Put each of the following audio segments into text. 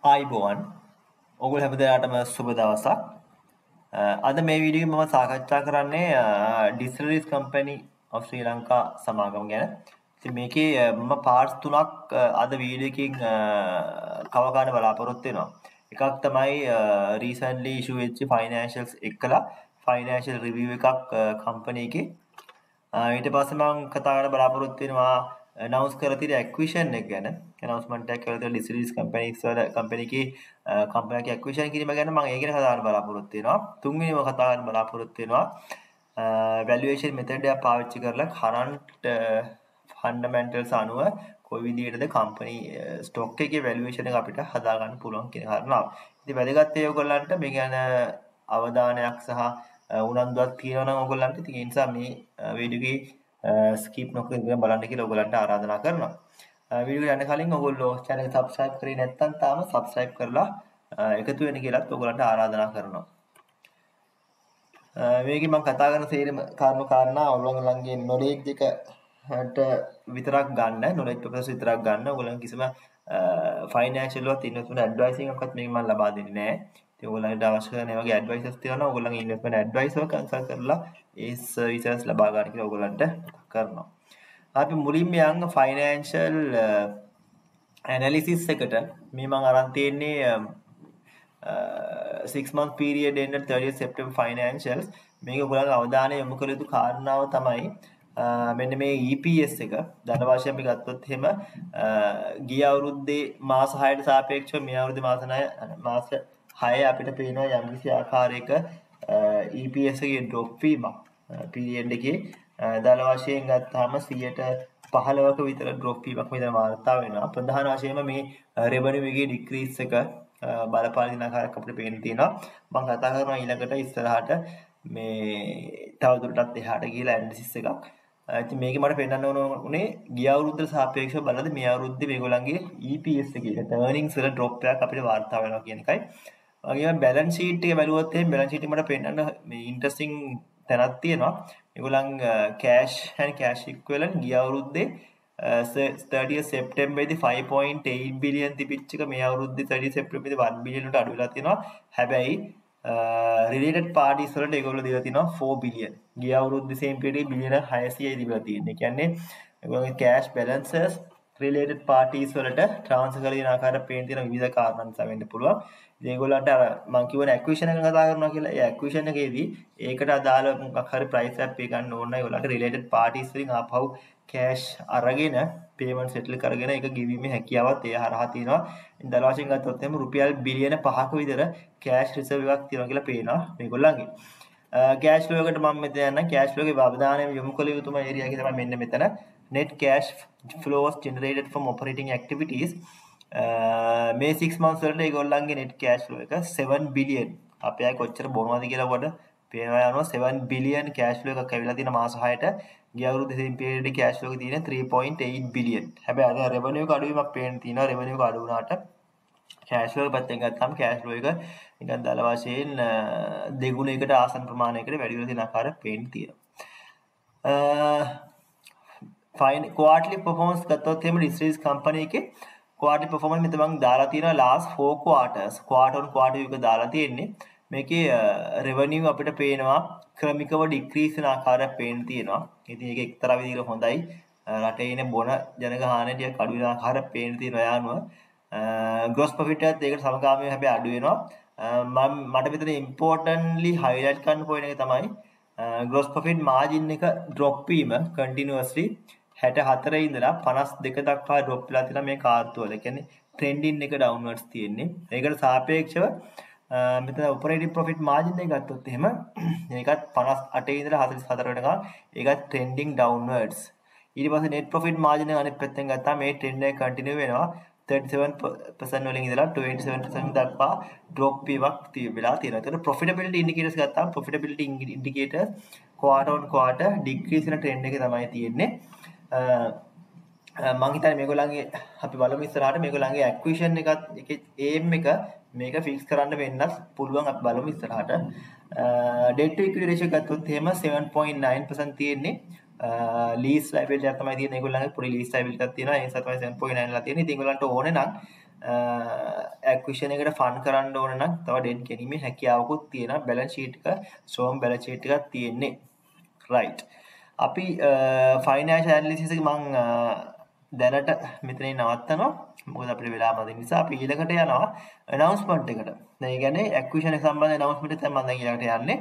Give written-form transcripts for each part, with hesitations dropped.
ආයිබෝවන් ඔගොල්ලෝ හැමදාටම සුබ දවසක්. අද මේ වීඩියෝ එකේ මම සාකච්ඡා කරන්නේ Distilleries Company of Sri Lanka සමාගම ගැන. ඉතින් මේකේ මම පාර්ට්ස් තුනක් අද වීඩියෝ එකකින් කව ගන්න බලාපොරොත්තු වෙනවා. එකක් තමයි recently issue වෙච්ච financials එක්කලා financial review එකක් company එකේ. ඊට පස්සේ මම කතා කරන්න බලාපොරොත්තු වෙනවා announce කරලා තියෙන acquisition එක ගැන. announcement එකක් කරලා තියෙන Distilleries companies වල company එකේ company එකේ acquisition කිරීම ගැන මම ඒ ගැන කතා කරන්න බලාපොරොත්තු වෙනවා. තුන්වෙනිව කතා කරන්න බලාපොරොත්තු වෙනවා valuation method එක පාවිච්චි කරලා current fundamentals අනුව කොයි විදිහටද company stock එකේ valuation එක අපිට හදා ගන්න පුළුවන් කියන කාරණාව. ඉතින් වැදගත් ඒ ඔයගොල්ලන්ට මේ ගැන අවධානයක් සහ උනන්දුවක් තියෙනවා නම් ඔයගොල්ලන්ට ඉතින් ඒ නිසා මේ වීඩියෝ එකේ ස්කිප් නොකර ඉඳන් බලන්න කියලා ඔයගොල්ලන්ට ආරාධනා කරනවා. වීඩියෝ යන්න කලින් ඔයගොල්ලෝ channel එක subscribe කරේ නැත්නම් තාම subscribe කරලා එකතු වෙන්න කියලාත් ඔයගොල්ලන්ට ආරාධනා කරනවා. මේකේ මම කතා කරන සේරම කාරණා ඔයගොල්ලන්ගේ knowledge එකට විතරක් ගන්න, knowledge purpose විතරක් ගන්න. ඔයගොල්ලන් කිසිම financial වත් investment advising එකක්වත් මේක මම ලබා දෙන්නේ නැහැ. ඉතින් ඔයගොල්ලන්ට අවශ්‍ය කරන මේ වගේ advices තියෙනවා නම් ඔයගොල්ලන්ගේ investment advisor consult කරලා ඒ services ලබා ගන්න කියලා ඔයගොල්ලන්ට කරනවා. අපි මුලින්ම යන්න financial analysis එකට මේ මම අරන් තියෙන්නේ 6 month period ended 30th September financials. මේක ඔයගොල්ලන්ගේ අවධානය යොමු කළ යුතු කාරණාව තමයි මෙන්න මේ EPS එක ධන වශයෙන් අපි ගත්තොත් එහෙම ගිය අවුරුද්දේ මාස 6ට සාපේක්ෂව මේ අවුරුද්දේ මාස 6 අපිට පේනවා යම්කිසි ආකාරයක EPS එකේ drop වීමක් period එකේ ධන වශයෙන් ගත්තාම 15%ක විතර drop වීමක් මෙතන වාර්තා වෙනවා. ප්‍රධාන වශයෙන්ම මේ revenue එකේ decrease එක බලපාන දින ආකාරයක් අපිට පේන්න තියෙනවා. මම කතා කරනවා ඊළඟට ඉස්සරහට මේ තවදුරටත් එහාට ගිහලා analysis එකක්. ඉතින් මේකේ මට පෙන්නන්න ඕනේ ගිය අවුරුද්දට සාපේක්ෂව බලද්දී මේ අවුරුද්දේ මේගොල්ලන්ගේ EPS එකේ earnings වල drop එකක් අපිට වාර්තා වෙනවා කියන එකයි. වගේම balance sheet එක බැලුවොත් එහෙනම් balance sheet එක මට පෙන්නන්න මේ interesting තැනක් තියෙනවා. මේගොල්ලන් cash and cash equivalent ගිය අවුරුද්දේ 30th September දී 5.8 billion තිබිච්ච එක මේ අවුරුද්දේ 30th September දී 1 billion වලට අඩු වෙලා තියෙනවා. හැබැයි related parties වලට ඒගොල්ලෝ දීලා තිනවා 4 billion. ගිය අවුරුද්දේ same period බිලියන 600යි දීලා තියෙන්නේ. ඒ කියන්නේ ඒගොල්ලෝගේ cash balances related parties වලට transfer කරලා දෙන ආකාරය පේන තියෙන විවිධ කාරණා නිසා වෙන්න පුළුවන්. ඉතින් ඒගොල්ලන්ට අර මම කියවනේ acquisition එක කතා කරනවා කියලා. ඒ acquisition එකේදී ඒකට අදාළ මොකක් හරි price tag එක ගන්න ඕන නම් ඒගොල්ලන්ට related parties වලින් ආපහු cash අරගෙන payment settle කරගෙන ඒක ගෙවීමේ හැකියාවත් ඒ හරහා තියෙනවා. ඉතින් දල වශයෙන් ගත්තොත් එහෙනම් රුපියල් බිලියන 5ක විතර cash reserve එකක් තියෙනවා කියලා පේනවා මේගොල්ලන්ගේ. cash flow එකට මම මෙතන යන්න cash flow එකේ අවධානය යොමු කළ යුතුම area එක තමයි මෙන්න මෙතන net cash flows generated from operating activities. මේ 6 months වලට ඒගොල්ලන්ගේ net cash flow එක 7 billion. අපි අය කොච්චර බොනවද කියලා කොට පේනවා යනවා 7 billion cash flow එකක් ඇවිල්ලා තියෙන මාස 6ට. ගිය අවුරුද්දේ same period එකේ cash flow එක තියෙන 3.8 billion. හැබැයි අද revenue එක අඩුවීමක් පේන්න තියෙනවා. revenue එක අඩු වුණාට cash flow පැත්තෙන් ගත්තාම cash flow එක නිකන් දල වශයෙන් දෙගුණයකට ආසන්න ප්‍රමාණයකට වැඩි වෙලා තියෙන ආකාරයක් පේන්න තියෙනවා. fine quarterly performance ගත්තොත් එහෙම Distilleries company එකේ quarterly performance මෙතන මම දාලා තියෙනවා last 4 quarters quarter on quarter එක දාලා තියෙන්නේ. මේකේ revenue අපිට පේනවා ක්‍රමිකව decrease වෙන ආකාරයක් පේන්න තියෙනවා. ඉතින් ඒක එක්තරා විදිහකට හොඳයි. රටේ ඉන්න බොන ජනගහනය ටික අඩු වෙන ආකාරයක් පේන්න තියෙනවා යානුව. gross profit එකත් ඒකට සමගාමීව හැබැයි අඩු වෙනවා. මට මෙතන importantly highlight කරන්න point එක තමයි gross profit margin එක drop වීම continuously 64 ඉඳලා 52 දක්වා drop වෙලා තියෙනවා මේ කාර්තු වල. ඒ කියන්නේ trending එක downwards තියෙන්නේ. ඒකට සාපේක්ෂව මෙතන operating profit margin එක ගත්තොත් එහෙම ඒකත් 58 ඉඳලා 44 වෙනකම් ඒකත් trending downwards. ඊට පස්සේ net profit margin එක අනිත් පැත්තෙන් ගත්තාම මේ trend එක continue වෙනවා 37% වලින් ඉඳලා 27% දක්වා drop වීමක් වෙලා තියෙනවා. ඒතර profitability indicators ගත්තාම profitability indicators quarter on quarter decrease වෙන trend එකේ තමයි තියෙන්නේ. මම හිතන්නේ මේගොල්ලන්ගේ අපි බලමු ඉස්සරහට මේගොල්ලන්ගේ acquisition එකත් එකේ aim එක මේක fix කරන්න වෙන්නත් පුළුවන්. අපි බලමු ඉස්සරහට debt to equity ratio ගත්තොත් එහෙම 7.9% තියෙන්නේ. lease liability එක තමයි තියෙන්නේ. ඒගොල්ලන්ගේ පොඩි lease liability එකක් තියෙනවා. ඒ නිසා තමයි 7.9 ලා තියෙන්නේ. ඉතින් ඒගොල්ලන්ට ඕනේ නම් acquisition එකට ෆන් කරන්න ඕන නම් තව ඩෙට් ගැනීමේ හැකියාවකුත් තියෙනවා. balance sheet එක strong balance sheet එකක් තියෙන්නේ. right. අපි financial analysis එක මම දැනට මෙතනින් නවත්තනවා. මොකද අපිට වෙලා මදි නිසා අපි ඊළඟට යනවා announcement එකට. දැන් ඒ කියන්නේ acquisition එක සම්බන්ධ announcement එක තමයි මම දැන් ඊළඟට යන්නේ.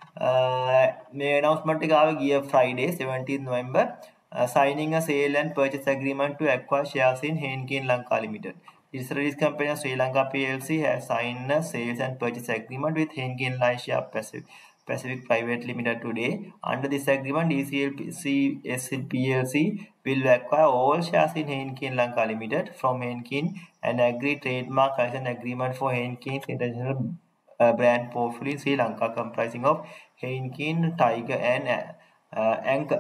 මේ announcement එක ආවේ ගිය Friday 17 November. Signing a sale and purchase agreement to acquire shares in Henkin Lanka Limited. Israelis company of Sri Lanka PLC has signed a sales and purchase agreement with Henkin Asia Pacific Private Limited today. Under this agreement, ECLPC PLC will acquire all shares in Henkin Lanka Limited from Henkin and agree trademark license agreement for Henkin's international brand portfolio in Sri Lanka, comprising of Henkin, Tiger, and Anchor.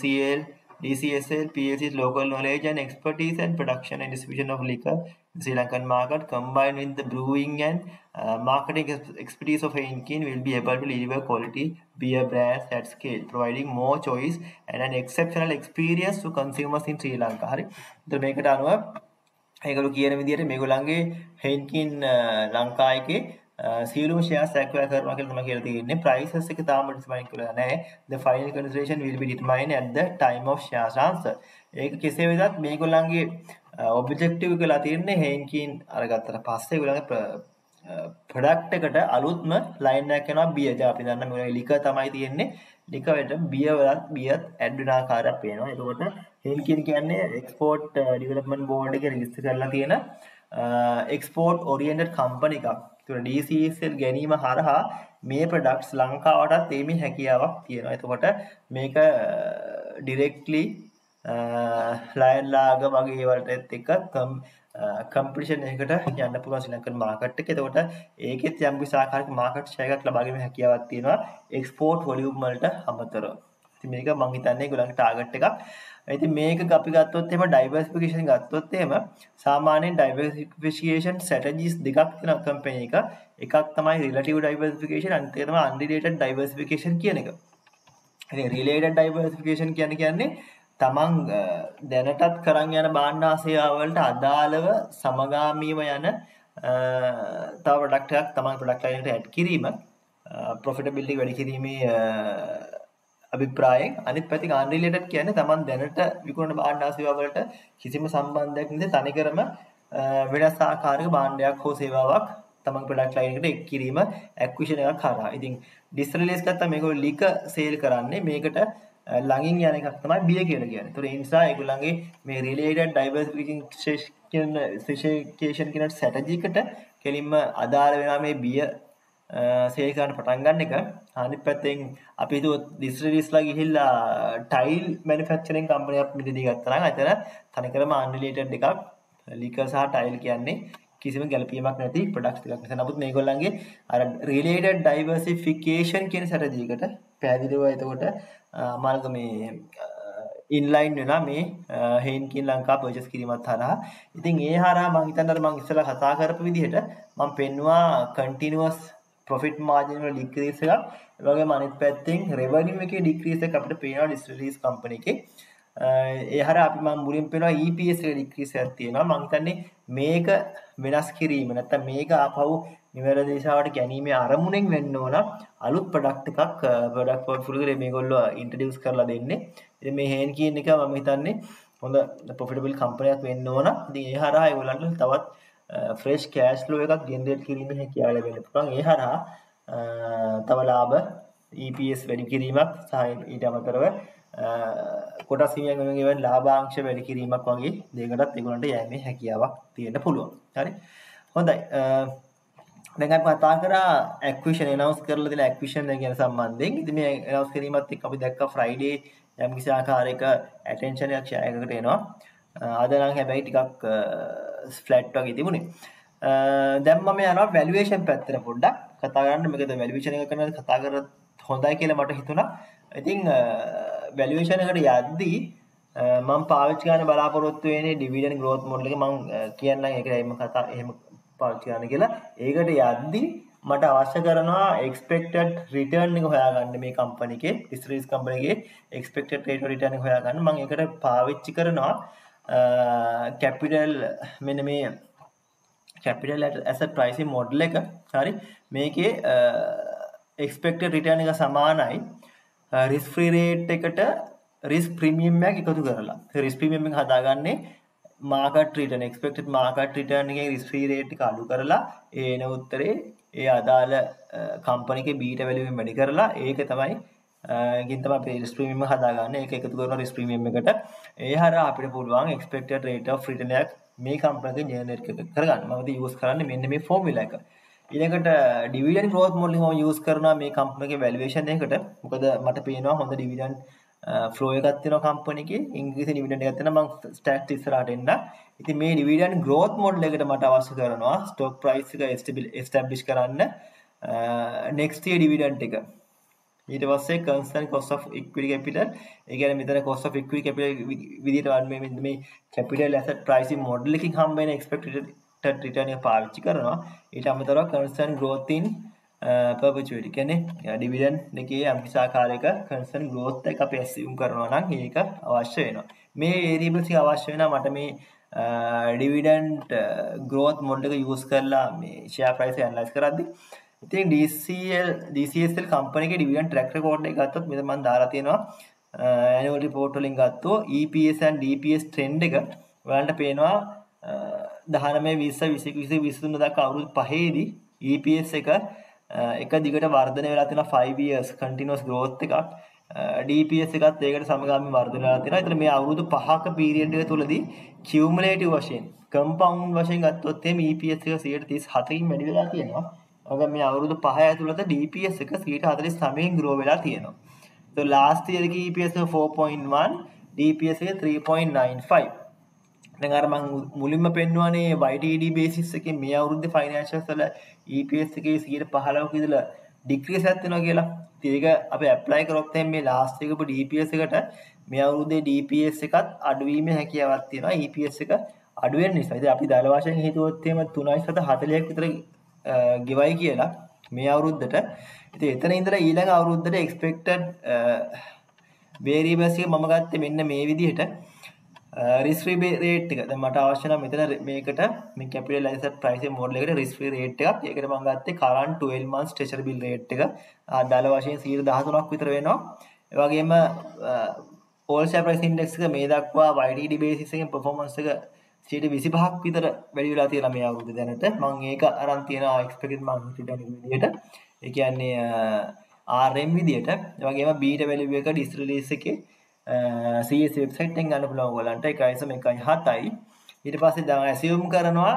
DCSL PLC's local knowledge and expertise and production and distribution of liquor in the Sri Lankan market, combined with the brewing and marketing expertise of Henkin, will be able to deliver quality beer brands at scale, providing more choice and an exceptional experience to consumers in Sri Lanka. හරි. ඒතර මේකට අනුව ඒගොල්ලෝ කියන විදිහට මේගොල්ලන්ගේ Henkin Lanka එකේ සියලුම shares acquire කරනවා කියලා තමයි කියලා තියෙන්නේ. prices එක තාම determine කරලා නැහැ. The final consideration will be determined at the time of share transfer. ඒක කෙසේ වෙතත් මේගොල්ලන්ගේ objective එක ලා තියෙන්නේ Henkin අරගත්තට පස්සේ ඒගොල්ලන්ගේ product එකට අලුත්ම line එකක් යනවා beer. දැන් අපි දන්නා මේගොල්ලන්ගේ liquor තමයි තියෙන්නේ. liquor වලට beer වලත් beer add වෙන ආකාරයක් පේනවා. එතකොට Henkin කියන්නේ export development board එකේ register කරලා තියෙන export oriented company එකක්. DCSL ගැනීම හරහා මේ ප්‍රොඩක්ට්ස් ලංකාවටත් එීමේ හැකියාවක් තියෙනවා. එතකොට මේක ඩිරෙක්ට්ලි ලයන්ලාග වගේ ඒවලට එක්ක කම්පිටිෂන් එකකට යන්න පුළුවන් ශ්‍රී ලංකන් මාකට් එකේ. එතකොට ඒකෙත් යම් කිසි ආකාරයක මාකට් ෂෙයාර් එකක් ලබා ගැනීමේ හැකියාවක් තියෙනවා එක්ස්පෝර්ට් වොලියුම් වලට අමතරව. ඉතින් මේක මම හිතන්නේ ඒගොල්ලන්ගේ ටාගට් එකක්. ඉතින් මේක අපි ගත්තොත් එහෙම ඩයිවර්සිෆිකේෂන් ගත්තොත් එහෙම සාමාන්‍යයෙන් ඩයිවර්සිෆිකේෂන් ස්ට්‍රැටජිස් දෙකක් තියෙනවා කම්පැනි එක. එකක් තමයි රිලටිව් ඩයිවර්සිෆිකේෂන්, අනිත් එක තමයි අන්රිලේටඩ් ඩයිවර්සිෆිකේෂන් කියන එක. ඉතින් රිලේටඩ් ඩයිවර්සිෆිකේෂන් කියන්නේ තමන් දැනටත් කරන් යන භාණ්ඩ ආසේවාවලට අදාළව සමගාමීව යන තව ප්‍රොඩක්ට් එකක් තමන් ප්‍රොඩක්ට් ලයින් එකට ඇඩ් කිරීම, ප්‍රොෆිටබිලිටි වැඩි කිරීමේ අභිප්‍රායෙන්. අනිත් පැත්තෙන් අන්රිලේටඩ් කියන්නේ තමන් දැනට විකුණන භාණ්ඩ ආසේවාවලට කිසිම සම්බන්ධයක් නැති තනිකරම වෙනස් ආකාරයක භාණ්ඩයක් හෝ සේවාවක් තමන් ප්‍රොඩක්ට් ලයින් එකට එක් කිරීම ඇක්විෂන් එකක් කරා. ඉතින් ඩිස්රිලීස් ගත්තා මේගොල්ලෝ ලික සේල් කරන්නේ මේකට ළඟින් යන එකක් තමයි බිය කියලා කියන්නේ. ඒතකොට ඒ නිසා ඒගොල්ලන්ගේ මේ රිලේටඩ් ඩයිවර්සිෆිකේෂන් කියන ස්ට්‍රැටජි එකට කෙලින්ම අදාළ වෙනවා මේ බිය සේල් කරන්න පටන් ගන්න එක. අනිත් පැත්තෙන් අපි හිතුවොත් ඩිස්ට්‍රිබියුටර්ස්ලා ගිහිල්ලා ටයිල් මැනුෆැක්චරින් කම්පැනියක් මිලදී ගත්තා නම් අතන තනිකරම අන්රිලේටඩ් එකක් ලිකර් සහ ටයිල් කියන්නේ කිසිම ගැළපීමක් නැති ප්‍රොඩක්ට්ස් ටිකක් නිසා. නමුත් මේගොල්ලන්ගේ අර රිලේටඩ් ඩයිවර්සිෆිකේෂන් කියන ස්ට්‍රැටජි එකට පැහැදිලිව එතකොට මාර්ග මේ ඉන්ලයින් වෙනවා මේ Henkin ලංකා පර්චේස් කිරීමත් හරහා. ඉතින් ඒ හරහා මම හිතන්නේ අර මම ඉස්සෙල්ලා කතා කරපු විදිහට මම පෙන්නවා කන්ටිනියුවස් ප්‍රොෆිට් මාර්ජින් වල ඩික්‍රීස් එකක්. ඒ වගේම අනිත් පැත්තෙන් රෙවෙනියු එකේ ඩික්‍රීස් එකක් අපිට පේනවා ඩිස්ට්‍රිබියුටර්ස් කම්පැනි එකේ. ඒ හරහා අපි මම මුලින් පේනවා EPS එකේ ඩික්‍රීස් එකක් තියෙනවා. මම හිතන්නේ මේක වෙනස් කිරීම නැත්නම් මේක ආපහු නිවැරදි දිශාවට ගැනීමේ අරමුණෙන් වෙන්න ඕන අලුත් ප්‍රොඩක්ට් එකක් ප්‍රොඩක්ට් පෝර්ට්ෆෝලියෝ එකේ මේගොල්ලෝ ඉන්ට්‍රොඩියුස් කරලා දෙන්නේ. ඉතින් මේ Henkin එක මම හිතන්නේ හොඳ ප්‍රොෆිටබල් කම්පැනියක් වෙන්න ඕන. ඉතින් ඒ හරහා ඒගොල්ලන්ට තවත් ෆ්‍රෙෂ් කෑෂ් ෆ්ලෝ එකක් ජෙනරේට් කිරීමේ හැකියාව ලැබෙන්න පුළුවන්. ඒ හරහා තව ලාභ EPS වැඩි කිරීමක් සහ ඊට අමතරව කොටස් හිමියන් වෙනුවෙන් ලාභාංශ වැඩි කිරීමක් වගේ දෙයකටත් ඒගොල්ලන්ට යෑමේ හැකියාවක් තියෙන්න පුළුවන්. හරි. හොඳයි. දැන් අපි කතා කරා acquisition announce කරලා තියෙන acquisition ගැන සම්බන්ධයෙන්. ඉතින් මේ announce කිරීමත් එක්ක අපි දැක්කා Friday යම් කිසි ආකාරයක attention එකක් share එකකට එනවා. අද නම් හැබැයි ටිකක් flat වගේ තිබුණේ. දැන් මම යනවා valuation පැත්තට පොඩ්ඩක් කතා කරන්න. මේකද valuation එක කරන කතා කරත් හොඳයි කියලා මට හිතුණා. ඉතින් valuation එකට යද්දී මම පාවිච්චි කරන්න බලාපොරොත්තු වෙන්නේ dividend growth model එක. මම කියන්නම් ඒක එහෙම පාවිච්චි කරන්න කියලා. ඒකට යද්දී මට අවශ්‍ය කරනවා expected return එක හොයාගන්න මේ කම්පැනි එකේ Israelis කම්පැනි එකේ expected rate of return එක හොයාගන්න. මම ඒකට පාවිච්චි කරනවා capital මෙන්න මේ capital asset pricing model එක හරි මේකේ expected return එක සමානයි risk free rate එකට risk premium එකක් එකතු කරලා. risk premium එක හදාගන්නේ market return expected market return එකේ risk free rate එක අඩු කරලා ඒ එන උත්තරේ ඒ අදාළ company එකේ beta value එක වැඩි කරලා ඒක තමයි ඉතින් තමයි අපි risk premium එක හදාගන්නේ. ඒක එකතු කරන risk premium එකට ඒ හරහා අපිට පුළුවන් expected rate of return එකක් මේ කම්පැනි එකේ ජෙනරේට් කරගන්න. මම ඉතින් යූස් කරන්නේ මෙන්න මේ ෆෝමියුලා එක. ඊළඟට dividend growth model එක මම යූස් කරනවා මේ කම්පැනි එකේ valuation එකට. මොකද මට පේනවා හොඳ dividend flow එකක් තියෙනවා කම්පැනි එකේ. ඉංග්‍රීසි dividend එකක් තියෙනවා. මම stats ඉස්සරහට එන්න. ඉතින් මේ dividend growth model එකට මට අවශ්‍ය කරනවා stock price එක establish කරන්න next year dividend එක. ඊට පස්සේ constant cost of equity capital ඒ කියන්නේ මෙතන cost of equity capital විදිහට මේ capital asset pricing model එකකින් හම්බ වෙන expected return එක පාවිච්චි කරනවා ඊට අමතරව constant growth in perpetuity කියන්නේ dividend එකේ යම්කිසි ආකාරයක constant growth එක අපි assume කරනවා නම් ඒක අවශ්‍ය වෙනවා මේ variables ටික අවශ්‍ය වෙනවා මට මේ dividend growth model එක use කරලා මේ share price එක analyze කරද්දී ඉතින් DCSL කම්පැනි එකේ dividend track record එක ගත්තොත් මෙතන මම දාලා තියෙනවා annual report වලින් ගත්තොත් EPS and DPS trend එක ඔයාලන්ට පේනවා 19 20 21 23 දක්වා අවුරුදු 5ේදී EPS එක දිගට වර්ධනය වෙලා තියෙනවා 5 years continuous growth එකක් DPS එකත් ඒකට සමගාමීව වර්ධනය වෙලා තියෙනවා. ඒතර මේ අවුරුදු 5ක period එක තුලදී cumulative වශයෙන් compound වශයෙන් ගත්තොත් එimhe EPS එක 137කින් වැඩි වෙලා තියෙනවා. ඔක මේ අවුරුදු 5 ඇතුළත DPS එක 149කින් grow වෙලා තියෙනවා. So last year එකේ EPS එක 4.1 DPS එක 3.95. දැන් අර මම මුලින්ම පෙන්වන්නේ YTD basis එකේ මේ අවුරුද්දේ financials වල EPS එකේ 15ක ඉඳලා decrease එකක් වෙනවා කියලා. ඉතින් ඒක අපි apply කරොත් මේ last එක ඔබ DPS එකට මේ අවුරුද්දේ DPS එකත් අඩු වීමේ හැකියාවක් තියෙනවා. EPS එක අඩු වෙන නිසා. ඉතින් අපි දල වශයෙන් හිතුවොත් එහෙම 3.40ක් විතර ගෙවයි කියලා මේ අවුරුද්දට. ඉතින් එතන ඉඳලා ඊළඟ අවුරුද්දට expected variables එක මම ගත්තේ මෙන්න මේ විදිහට risk free rate එක. දැන් මට අවශ්‍ය නම් මෙතන මේකට මේ capital asset pricing model එකට risk free rate එකක්. ඒකට මම ගත්තේ current 12 months treasury bill rate එක. දල වශයෙන් 13ක් විතර වෙනවා. ඒ වගේම all share price index එක මේ දක්වා YTD basis එකෙන් performance එක 25ක් විතර වැඩි වෙලා තියෙනවා මේ අවුරුද්දේ දැනට. මම ඒක අරන් තියෙනවා expected market return විදියට. ඒ කියන්නේ RM විදියට. ඒ වගේම beta value එක disk release එකේ CS website එකෙන් ගන්න පුළුවන් ඔයගලන්ට 1.1.7යි. ඊට පස්සේ දැන් assume කරනවා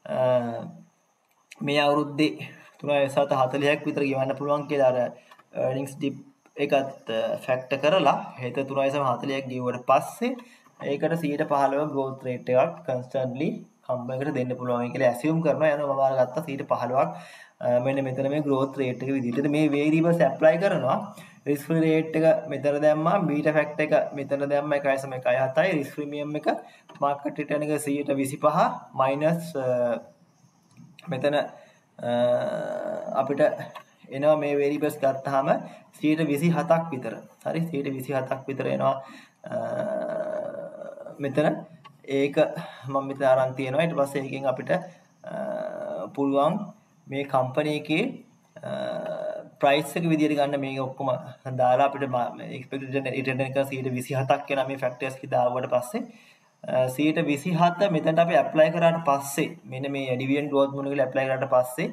මේ අවුරුද්දේ 3.40ක් විතර ගෙවන්න පුළුවන් කියලා අර earnings dip එකත් factor කරලා හෙට 3.40ක් ගෙවුවට පස්සේ ඒකට 115 growth rate එකක් constantly කම්පැනි එකට දෙන්න පුළුවන් කියලා assume කරනවා. යනවා මම අරගත්තා 115ක් මෙන්න මෙතන මේ growth rate එක විදිහට මේ variables apply කරනවා. risk free rate එක මෙතන දැම්මා beta factor එක මෙතන දැම්මා 1.17යි risk premium එක market return එක 125 minus මෙතන අපිට එනවා මේ variables ගත්තාම 127ක් විතර. හරි 127ක් විතර එනවා මෙතන ඒක මම මෙතන අරන් තියෙනවා. ඊට පස්සේ එකෙන් අපිට පුළුවන් මේ කම්පැනි එකේ price එක විදියට ගන්න මේක ඔක්කොම දාලා අපිට expected return එක 127ක් වෙනා මේ factors එක දාවට පස්සේ 127 මෙතනට අපි apply කරාට පස්සේ මෙන්න මේ dividend growth model එක apply කරාට පස්සේ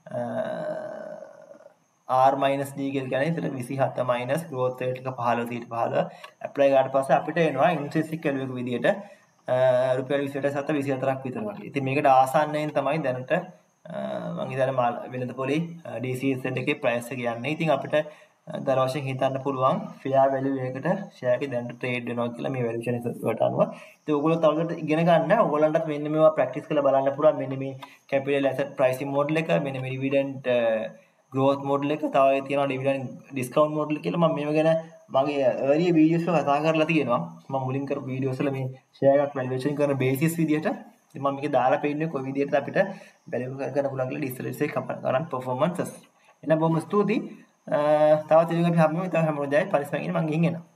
R minus D කියලා කියන්නේ එතන 27 minus growth rate එක 15 apply කරාට පස්සේ අපිට එනවා intrinsic value එක විදියට රුපියල් 27.24ක් විතර වගේ. ඉතින් මේකට ආසන්නයෙන් තමයි දැනට මම හිතන්නේ වෙනද පොලේ DCSL එකේ price එක යන්නේ. ඉතින් අපිට දර වශයෙන් හිතන්න පුළුවන් fair value එකකට share එක දැනට trade වෙනවා කියලා මේ valuation එකට අනුව. ඉතින් ඔයගොල්ලෝ තවදුරටත් ඉගෙන ගන්න. ඔයගොල්ලන්ටත් මෙන්න මේවා practice කරලා බලන්න පුළුවන්. මෙන්න මේ capital asset pricing model එක, මෙන්න මේ dividend growth model එක, තව තියෙනවා dividend discount model කියලා. මම මේව ගැන මගේ earlier videos වල කතා කරලා තියෙනවා. මම මුලින් කරපු videos වල මේ share එකක් valuation කරන basis විදියට ඉතින් මම මේක දාලා පෙන්නන්නේ කොයි විදිහටද අපිට value කරගන්න පුළුවන් කියලා distress එක කරන් performances. එහෙනම් බොහොම ස්තුතියි. තවත් ඉතින් අපි හැමෝම පරිස්සමෙන් ඉන්න මම ගිහින් එනවා.